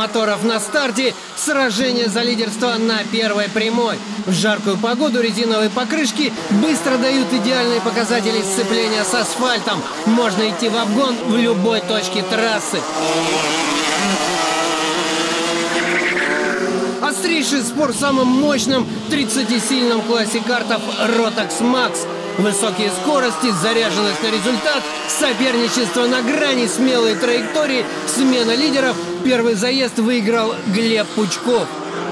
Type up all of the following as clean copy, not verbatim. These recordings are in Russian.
моторов на старте. Сражение за лидерство на первой прямой. В жаркую погоду резиновые покрышки быстро дают идеальные показатели сцепления с асфальтом. Можно идти в обгон в любой точке трассы. Острейший спор в самом мощном 30-сильном классе картов Rotax Max. Высокие скорости, заряженность на результат, соперничество на грани, смелые траектории, смена лидеров. Первый заезд выиграл Глеб Пучков.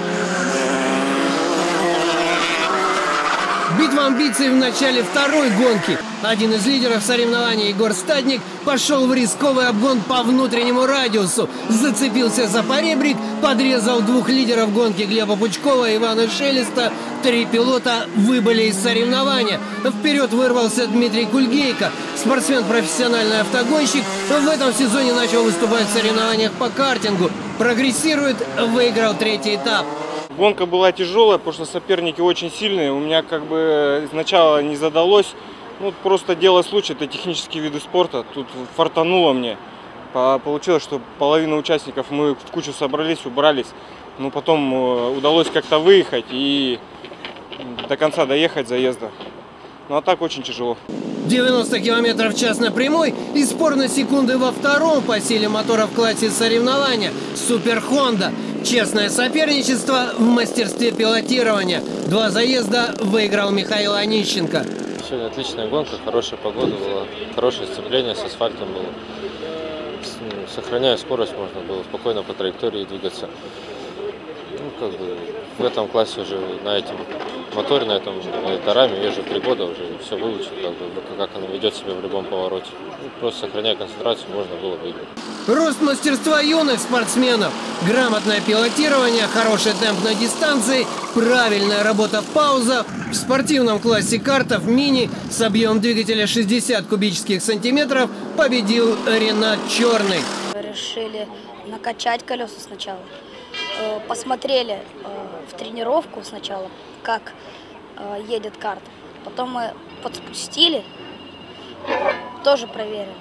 Битва амбиций в начале второй гонки. Один из лидеров соревнований, Егор Стадник, пошел в рисковый обгон по внутреннему радиусу. Зацепился за поребрик, подрезал двух лидеров гонки Глеба Пучкова и Ивана Шелеста. 3 пилота выбыли из соревнования. Вперед вырвался Дмитрий Кульгейко. Спортсмен-профессиональный автогонщик. В этом сезоне начал выступать в соревнованиях по картингу. Прогрессирует, выиграл 3-й этап. Гонка была тяжелая, потому что соперники очень сильные. У меня как бы сначала не задалось. Ну, просто дело случая, это технические виды спорта. Тут фартануло мне. Получилось, что половина участников мы в кучу собрались, убрались. Но потом удалось как-то выехать и до конца доехать заезда. Ну а так очень тяжело. 90 км в час на прямой и спор на секунды во втором по силе мотора в классе соревнования Супер Хонда. Честное соперничество в мастерстве пилотирования. 2 заезда выиграл Михаил Онищенко. Сегодня отличная гонка, хорошая погода была, хорошее сцепление с асфальтом было. Сохраняя скорость, можно было спокойно по траектории двигаться. Ну, как бы в этом классе уже на этом моторе, на этой раме езжу 3 года, уже все выучил, как оно ведет себя в любом повороте. Ну, просто сохраняя концентрацию, можно было выиграть. Рост мастерства юных спортсменов, грамотное пилотирование, хороший темп на дистанции, правильная работа в паузах. В спортивном классе картов мини с объемом двигателя 60 кубических сантиметров победил Ренат Черный. Решили накачать колеса сначала. Посмотрели в тренировку сначала, как едет карта. Потом мы подспустили, тоже проверили.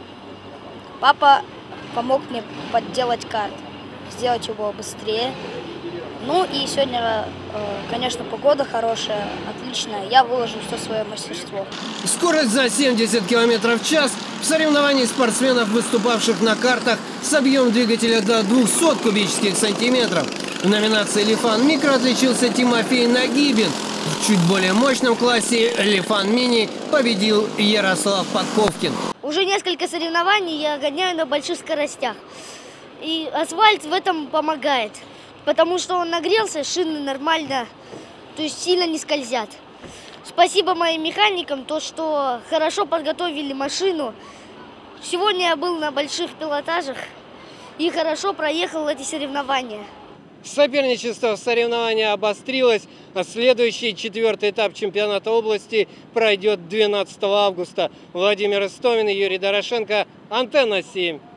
Папа помог мне подделать карт, сделать его быстрее. Ну и сегодня, конечно, погода хорошая, отличная. Я выложил все свое мастерство. Скорость за 70 км в час в соревновании спортсменов, выступавших на картах с объемом двигателя до 200 кубических сантиметров. В номинации Лифан Микро отличился Тимофей Нагибин. В чуть более мощном классе Лифан Мини победил Ярослав Подковкин. Уже несколько соревнований я гоняю на больших скоростях. И асфальт в этом помогает. Потому что он нагрелся, шины нормально, то есть сильно не скользят. Спасибо моим механикам, то что хорошо подготовили машину. Сегодня я был на больших пилотажах и хорошо проехал эти соревнования. Соперничество в соревновании обострилось, а следующий 4-й этап чемпионата области пройдет 12 августа. Владимир Истомин и Юрий Дорошенко, Антенна 7.